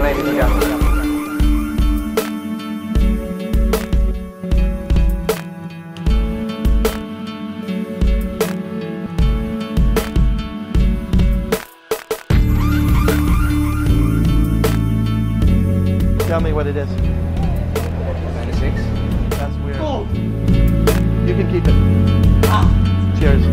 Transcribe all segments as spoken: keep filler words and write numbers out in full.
ladies and gentlemen. Tell me what it is. ninety-six. That's weird. Oh. You can keep it. Ah. Cheers.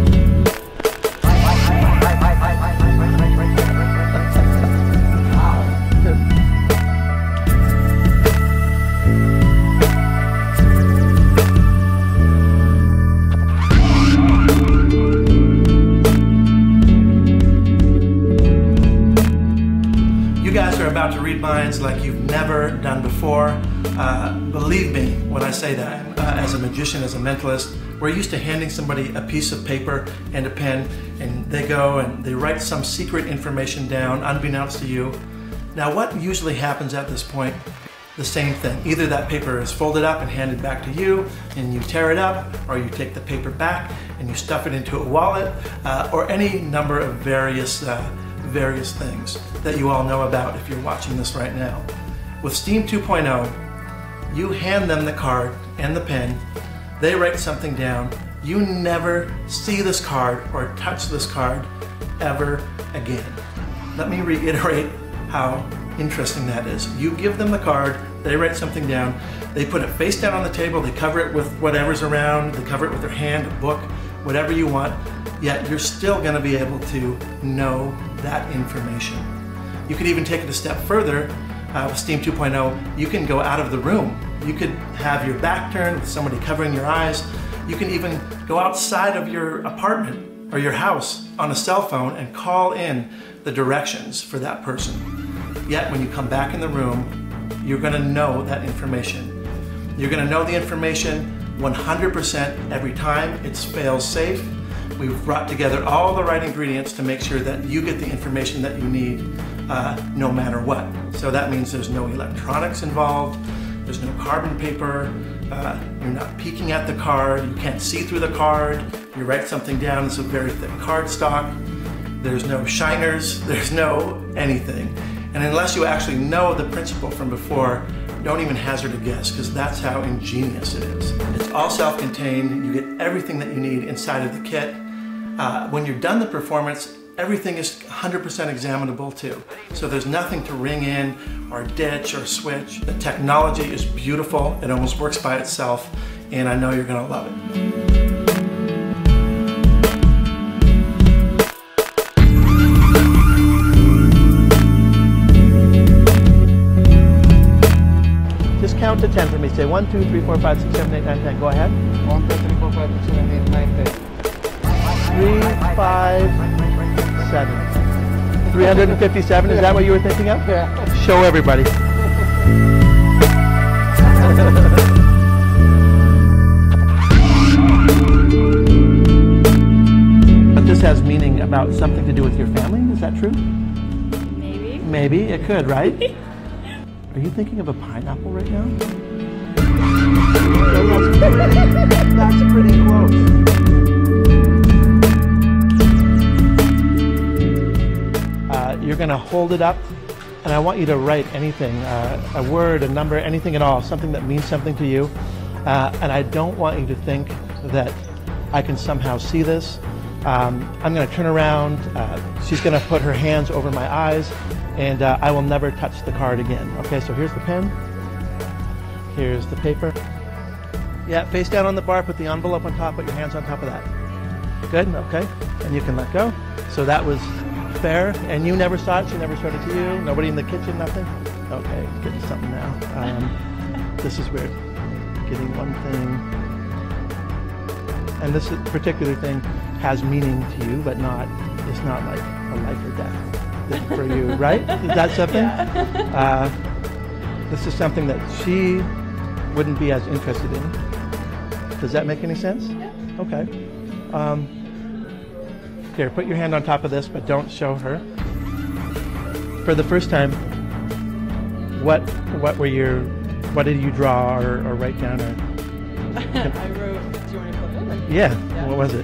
You guys are about to read minds like you've never done before. Uh, believe me when I say that. Uh, as a magician, as a mentalist, we're used to handing somebody a piece of paper and a pen, and they go and they write some secret information down unbeknownst to you. Now what usually happens at this point? The same thing. Either that paper is folded up and handed back to you and you tear it up, or you take the paper back and you stuff it into a wallet, uh, or any number of various uh, various things that you all know about if you're watching this right now. With Steam two point oh, you hand them the card and the pen, they write something down, you never see this card or touch this card ever again. Let me reiterate how interesting that is. You give them the card, they write something down, they put it face down on the table, they cover it with whatever's around, they cover it with their hand, a book, whatever you want, yet you're still going to be able to know that information. You could even take it a step further. Uh, with Steam two point oh, you can go out of the room. You could have your back turned with somebody covering your eyes. You can even go outside of your apartment or your house on a cell phone and call in the directions for that person. Yet when you come back in the room, you're going to know that information. You're going to know the information one hundred percent every time. It's fail safe. We've brought together all the right ingredients to make sure that you get the information that you need uh, no matter what. So that means there's no electronics involved, there's no carbon paper, uh, you're not peeking at the card, you can't see through the card, you write something down, it's a very thick card stock, there's no shiners, there's no anything. And unless you actually know the principle from before, don't even hazard a guess, because that's how ingenious it is. It's all self-contained, you get everything that you need inside of the kit. Uh, when you're done the performance, everything is one hundred percent examinable too. So there's nothing to ring in or ditch or switch. The technology is beautiful, it almost works by itself, and I know you're gonna love it. Count to ten for me. Say one, two, three, four, five, six, seven, eight, nine, ten. Go ahead. one, two, three, four, five, six, seven, eight, nine, ten. Three, five, seven. three hundred fifty-seven, is that what you were thinking of? Yeah. Show everybody. But this has meaning about something to do with your family, is that true? Maybe. Maybe, it could, right? Are you thinking of a pineapple right now? That's pretty, that's pretty close. Uh, you're going to hold it up, and I want you to write anything, uh, a word, a number, anything at all, something that means something to you. Uh, and I don't want you to think that I can somehow see this. Um, I'm going to turn around, uh, she's going to put her hands over my eyes, and uh, I will never touch the card again. Okay, so here's the pen, here's the paper. Yeah, face down on the bar, put the envelope on top, put your hands on top of that. Good, okay, and you can let go. So that was fair, and you never saw it, she never showed it to you, nobody in the kitchen, nothing? Okay, getting something now. Um, this is weird, getting one thing. And this particular thing has meaning to you, but not, it's not like a life or death thing for you, right? Is that something? Yeah. Uh, this is something that she wouldn't be as interested in. Does that make any sense? Yeah. Okay. Um, here, put your hand on top of this, but don't show her. For the first time, what what were your, what did you draw or, or write down? Or, I wrote, do you want to put it? Yeah. yeah, what was it?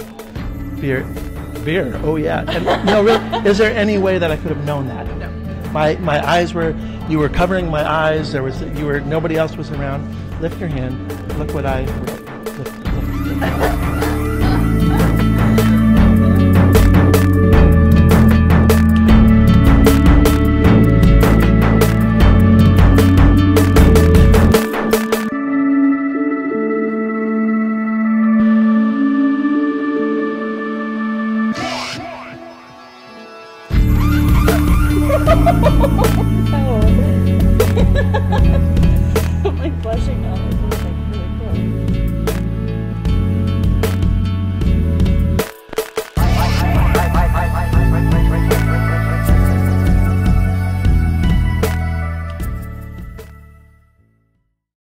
Beer. Beer, oh yeah. And, no, really, is there any way that I could have known that? No. My my eyes were, you were covering my eyes. There was, you were, nobody else was around. Lift your hand. Look what I wrote. Lift, lift, lift.